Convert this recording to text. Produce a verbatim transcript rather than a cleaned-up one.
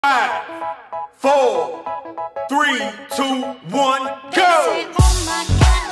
Five, four, three, two, one, go! Say, oh my God.